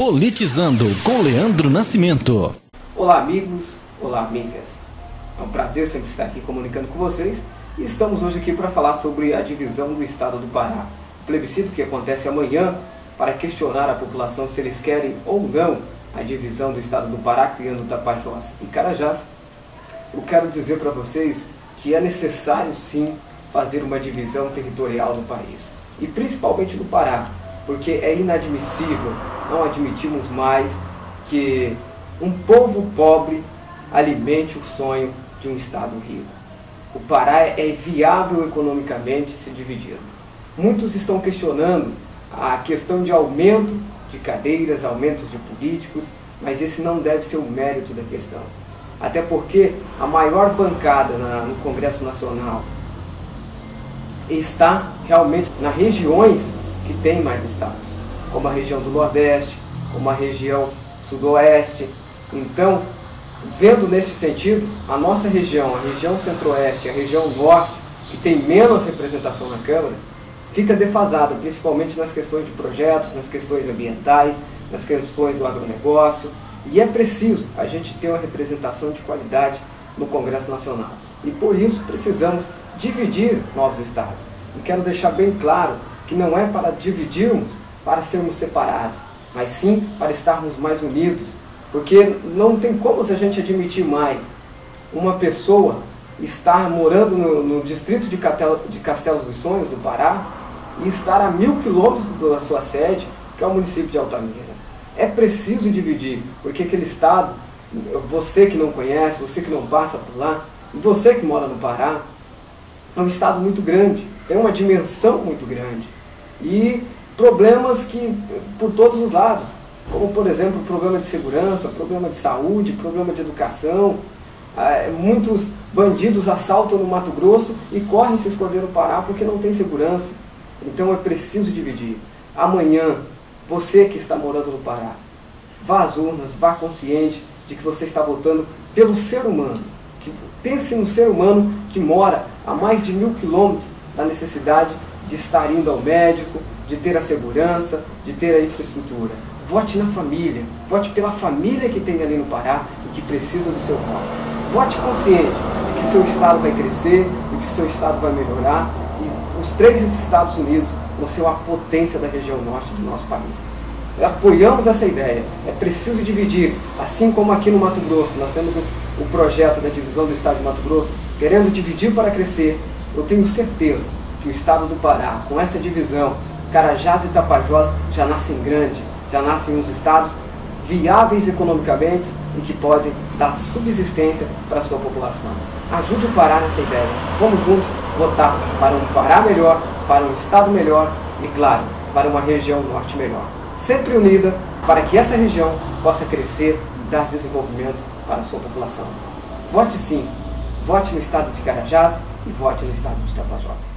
Politizando com Leandro Nascimento. Olá amigos, olá amigas. É um prazer sempre estar aqui comunicando com vocês e estamos hoje aqui para falar sobre a divisão do estado do Pará. O plebiscito que acontece amanhã para questionar a população se eles querem ou não a divisão do estado do Pará, criando Tapajós e Carajás. Eu quero dizer para vocês que é necessário sim fazer uma divisão territorial do país, e principalmente do Pará, porque é inadmissível, não admitimos mais que um povo pobre alimente o sonho de um estado rico. O Pará é viável economicamente se dividir. Muitos estão questionando a questão de aumento de cadeiras, aumentos de políticos, mas esse não deve ser o mérito da questão. Até porque a maior bancada no Congresso Nacional está realmente nas regiões que tem mais estados, como a região do Nordeste, como a região Sudoeste. Então, vendo neste sentido, a nossa região, a região Centro-Oeste, a região Norte, que tem menos representação na Câmara, fica defasada, principalmente nas questões de projetos, nas questões ambientais, nas questões do agronegócio. E é preciso a gente ter uma representação de qualidade no Congresso Nacional. E por isso precisamos dividir novos estados. E quero deixar bem claro que não é para dividirmos, para sermos separados, mas sim para estarmos mais unidos. Porque não tem como a gente admitir mais uma pessoa estar morando no distrito de Castelo dos Sonhos, do Pará, e estar a 1000 quilômetros da sua sede, que é o município de Altamira. É preciso dividir, porque aquele estado, você que não conhece, você que não passa por lá, e você que mora no Pará, é um estado muito grande, tem uma dimensão muito grande. E problemas que, por todos os lados, como por exemplo, problema de segurança, problema de saúde, problema de educação. Muitos bandidos assaltam no Mato Grosso e correm se esconder no Pará porque não tem segurança. Então é preciso dividir. Amanhã, você que está morando no Pará, vá às urnas, vá consciente de que você está votando pelo ser humano. Pense no ser humano que mora a mais de 1000 quilômetros da necessidade de estar indo ao médico, de ter a segurança, de ter a infraestrutura. Vote na família, vote pela família que tem ali no Pará e que precisa do seu voto. Vote consciente de que seu estado vai crescer, de que seu estado vai melhorar e os 3 Estados Unidos vão ser uma potência da região norte do nosso país. Apoiamos essa ideia, é preciso dividir, assim como aqui no Mato Grosso, nós temos o projeto da divisão do estado de Mato Grosso, querendo dividir para crescer. Eu tenho certeza que o estado do Pará, com essa divisão, Carajás e Tapajós já nascem grandes, já nascem uns estados viáveis economicamente e que podem dar subsistência para a sua população. Ajude o Pará nessa ideia. Vamos juntos votar para um Pará melhor, para um estado melhor e, claro, para uma região norte melhor. Sempre unida para que essa região possa crescer e dar desenvolvimento para a sua população. Vote sim, vote no estado de Carajás e vote no estado de Tapajós.